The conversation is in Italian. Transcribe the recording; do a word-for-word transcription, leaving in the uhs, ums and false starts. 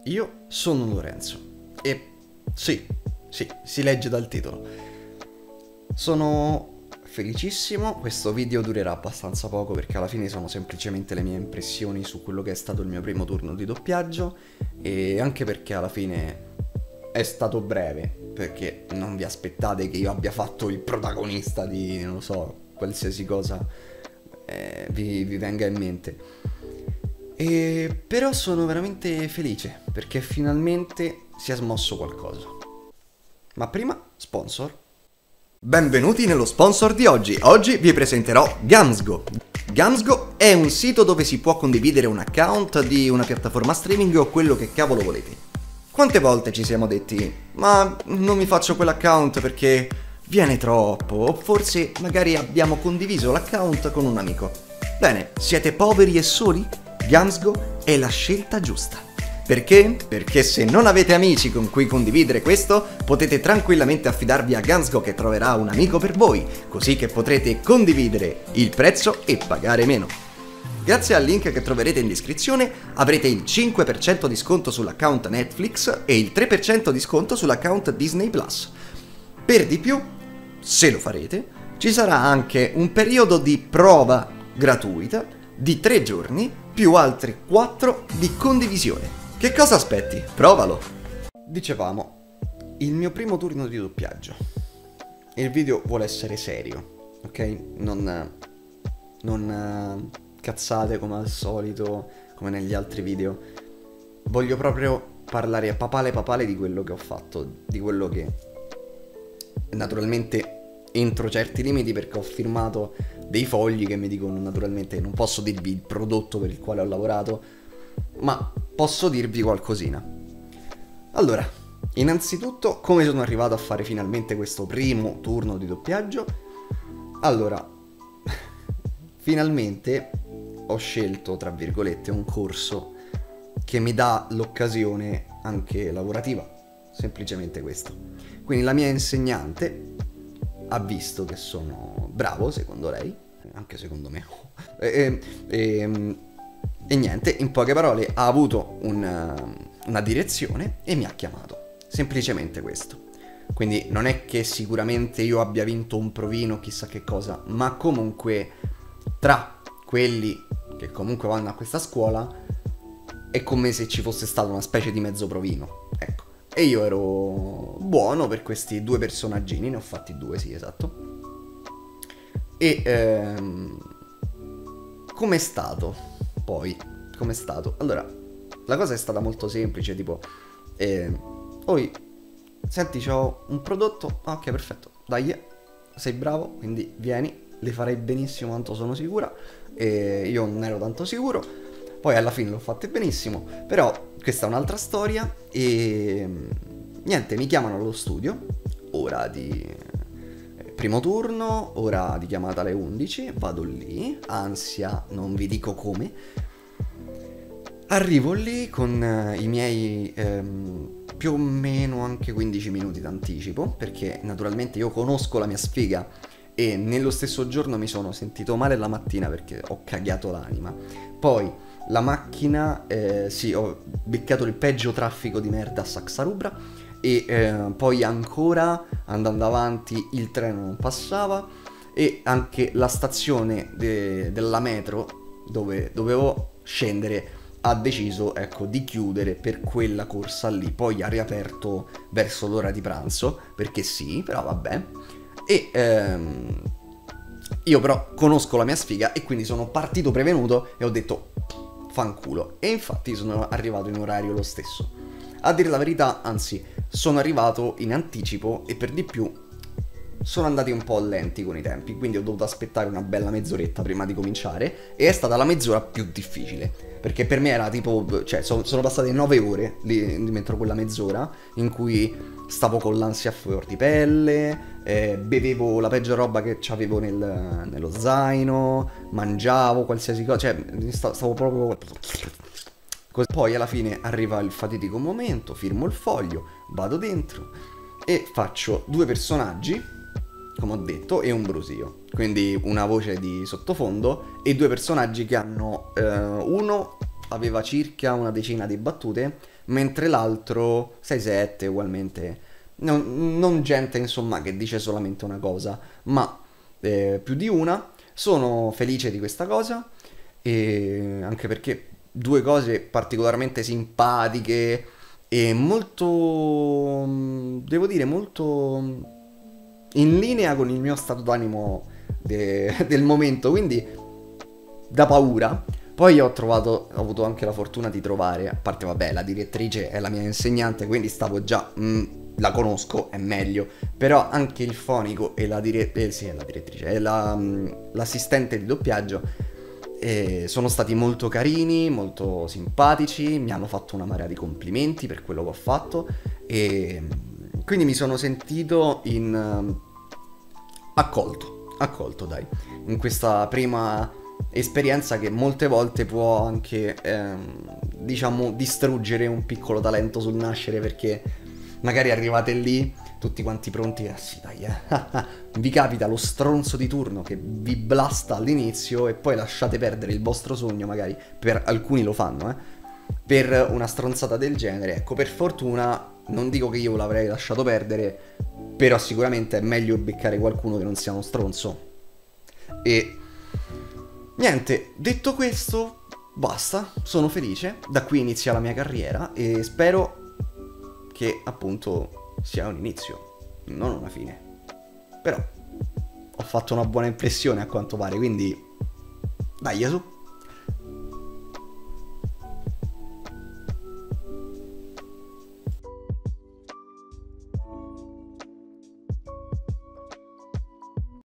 Io sono Lorenzo e sì, sì, si legge dal titolo. Sono felicissimo, questo video durerà abbastanza poco perché alla fine sono semplicemente le mie impressioni su quello che è stato il mio primo turno di doppiaggio e anche perché alla fine è stato breve, perché non vi aspettate che io abbia fatto il protagonista di, non lo so, qualsiasi cosa eh, vi, vi venga in mente. E però sono veramente felice perché finalmente si è smosso qualcosa. Ma prima, sponsor. Benvenuti nello sponsor di oggi. Oggi vi presenterò Gamsgo. Gamsgo è un sito dove si può condividere un account di una piattaforma streaming o quello che cavolo volete. Quante volte ci siamo detti, ma non mi faccio quell'account perché viene troppo, o forse magari abbiamo condiviso l'account con un amico. Bene, siete poveri e soli? Gamsgo è la scelta giusta. Perché? Perché se non avete amici con cui condividere questo, potete tranquillamente affidarvi a Gamsgo che troverà un amico per voi, così che potrete condividere il prezzo e pagare meno. Grazie al link che troverete in descrizione avrete il cinque per cento di sconto sull'account Netflix e il tre per cento di sconto sull'account Disney Plus. Per di più, se lo farete, ci sarà anche un periodo di prova gratuita di tre giorni più altri quattro di condivisione. Che cosa aspetti? Provalo! Dicevamo, il mio primo turno di doppiaggio. Il video vuole essere serio, ok? Non, non cazzate come al solito, come negli altri video. Voglio proprio parlare a papale papale di quello che ho fatto, di quello che naturalmente entro certi limiti, perché ho firmato dei fogli che mi dicono naturalmente che non posso dirvi il prodotto per il quale ho lavorato, ma posso dirvi qualcosina. Allora, innanzitutto come sono arrivato a fare finalmente questo primo turno di doppiaggio? Allora, finalmente ho scelto, tra virgolette, un corso che mi dà l'occasione anche lavorativa, semplicemente questo. Quindi la mia insegnante ha visto che sono bravo, secondo lei, anche secondo me, e, e, e niente, in poche parole ha avuto una, una direzione e mi ha chiamato, semplicemente questo. Quindi non è che sicuramente io abbia vinto un provino, chissà che cosa, ma comunque tra quelli che comunque vanno a questa scuola è come se ci fosse stato una specie di mezzo provino, ecco. E io ero buono per questi due personaggini, ne ho fatti due, sì, esatto. E ehm, com'è stato poi? Com'è stato? Allora, la cosa è stata molto semplice, tipo eh, Oi, senti, c'ho un prodotto, ah, ok, perfetto, dai, sei bravo, quindi vieni, le farei benissimo, tanto sono sicura. E io non ero tanto sicuro. Poi alla fine l'ho fatte benissimo, però questa è un'altra storia e niente, mi chiamano allo studio, ora di primo turno, ora di chiamata alle undici, vado lì, ansia, non vi dico come. Arrivo lì con i miei ehm, più o meno anche quindici minuti d'anticipo, perché naturalmente io conosco la mia sfiga e nello stesso giorno mi sono sentito male la mattina perché ho cagato l'anima. Poi la macchina, eh, sì, ho beccato il peggio traffico di merda a Saxarubra e eh, poi ancora andando avanti il treno non passava e anche la stazione de- della metro dove dovevo scendere ha deciso, ecco, di chiudere per quella corsa lì. Poi ha riaperto verso l'ora di pranzo, perché sì, però vabbè. E ehm, io però conosco la mia sfiga e quindi sono partito prevenuto e ho detto fanculo, e infatti sono arrivato in orario lo stesso. A dire la verità, anzi, sono arrivato in anticipo e per di più sono andati un po' lenti con i tempi, quindi ho dovuto aspettare una bella mezz'oretta prima di cominciare e è stata la mezz'ora più difficile, perché per me era tipo, cioè so, sono passate nove ore lì, dentro quella mezz'ora in cui stavo con l'ansia a fuor di pelle, eh, bevevo la peggio roba che c'avevo nel, nello zaino, mangiavo qualsiasi cosa, cioè stavo proprio così. Poi alla fine arriva il fatidico momento, firmo il foglio, vado dentro e faccio due personaggi, come ho detto, e un brusio, quindi una voce di sottofondo e due personaggi che hanno eh, uno aveva circa una decina di battute, mentre l'altro sei sette ugualmente. Non, non gente insomma che dice solamente una cosa, ma eh, più di una. Sono felice di questa cosa, e anche perché due cose particolarmente simpatiche e molto, devo dire, molto in linea con il mio stato d'animo de- del momento, quindi da paura. Poi ho trovato, ho avuto anche la fortuna di trovare, a parte vabbè, la direttrice è la mia insegnante, quindi stavo già, mm, la conosco, è meglio, però anche il fonico e la, dire- eh, sì, è la direttrice, e la, mm, l'assistente di doppiaggio eh, sono stati molto carini, molto simpatici, mi hanno fatto una marea di complimenti per quello che ho fatto e mm, quindi mi sono sentito in mm, accolto, accolto dai, in questa prima esperienza che molte volte può anche, ehm, diciamo, distruggere un piccolo talento sul nascere, perché magari arrivate lì tutti quanti pronti, eh sì dai, eh. Vi capita lo stronzo di turno che vi blasta all'inizio e poi lasciate perdere il vostro sogno, magari, per alcuni lo fanno, eh, per una stronzata del genere. Ecco, per fortuna, non dico che io l'avrei lasciato perdere, però sicuramente è meglio beccare qualcuno che non sia uno stronzo. E niente, detto questo, basta, sono felice, da qui inizia la mia carriera e spero che appunto sia un inizio, non una fine. Però ho fatto una buona impressione a quanto pare, quindi dai su.